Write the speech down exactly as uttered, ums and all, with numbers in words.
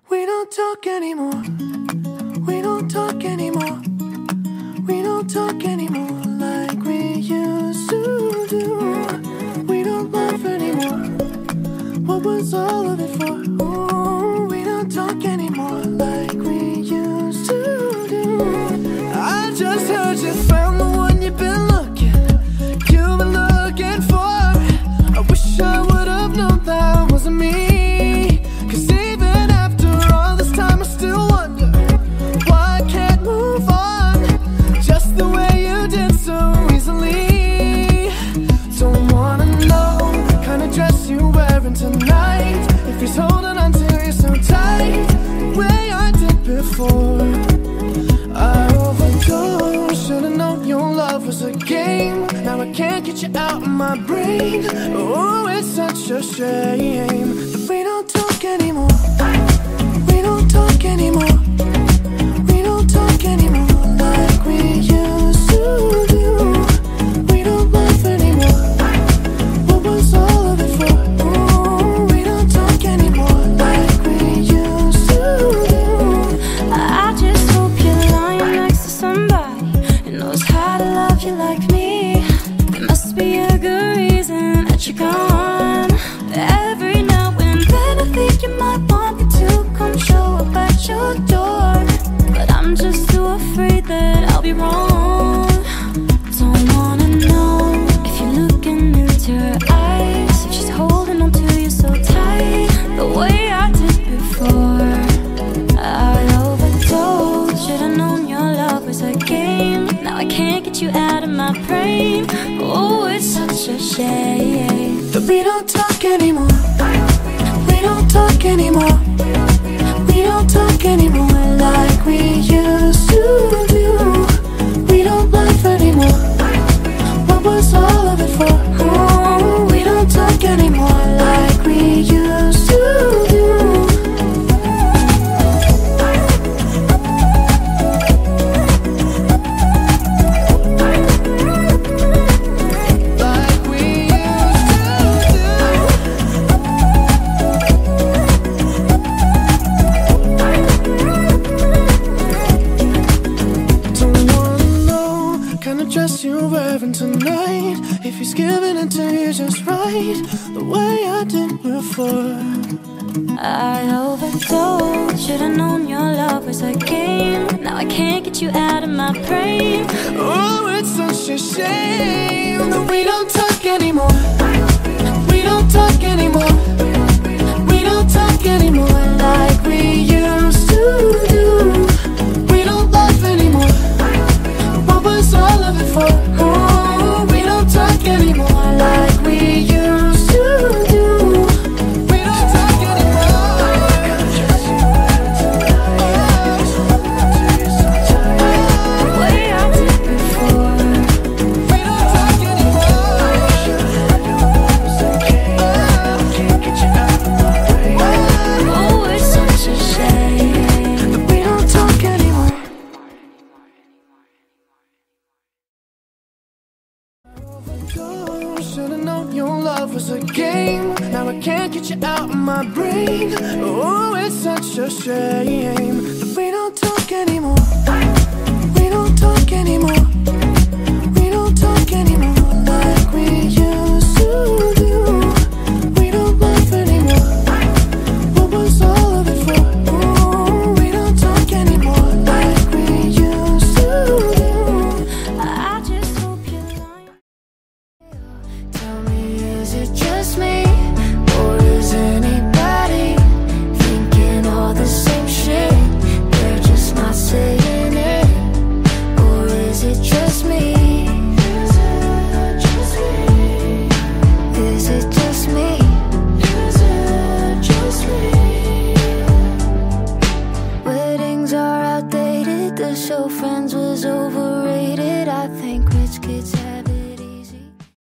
We don't talk anymore. We don't talk anymore. We don't talk anymore like we used to do. We don't laugh anymore. What was all of it for? Ooh, we don't talk anymore like we used to do. I just heard you found the one you've been looking, you've been looking for. I wish I would have known that wasn't me. Cause even after all this time I still wonder why I can't move on just the way you did so easily. Don't wanna know the kind of dress you're wearing tonight, if he's holding on to you so tight the way I did before. I overdosed, should've known your love was a game. Now I can't get you out of my brain. Oh, it's such a shame that we don't talk anymore. We don't talk anymore. We don't talk anymore like we used to do. We don't laugh anymore. What was all of it for? Ooh, we don't talk anymore like we used to do. I just hope you're lying next to somebody who knows how to love you like me. There must be a good reason that you're gone. Every now and then I think you might want me to come show up at your door, but I'm just too afraid that I'll be wrong. Don't wanna know if you're looking into her eyes, if she's holding on to you so tight the way I did before. I overdosed, should've known your love was a game. Now I can't get you out of my brain. Oh, it's such a shame that we don't talk anymore. We don't talk anymore. We don't talk anymore like we used to do. We don't laugh anymore. What was all of it for? Oh, we don't talk anymore like we used to do. You're wearing tonight, if he's giving it to you just right the way I did before. I overdosed, should've known your love was a game. Now I can't get you out of my brain. Oh, it's such a shame that we don't talk anymore. We don't talk anymore. We don't talk anymore like we used to do. We don't laugh anymore. What was all of it for? Oh, we don't talk anymore like we used to do. We don't talk anymore. The way I did before. We don't talk anymore. Can't get you out of my brain. Oh, it's such a shame that we don't talk anymore. Should've known your love was a game. Now I can't get you out of my brain. Oh, it's such a shame that we don't talk anymore. We don't talk anymore.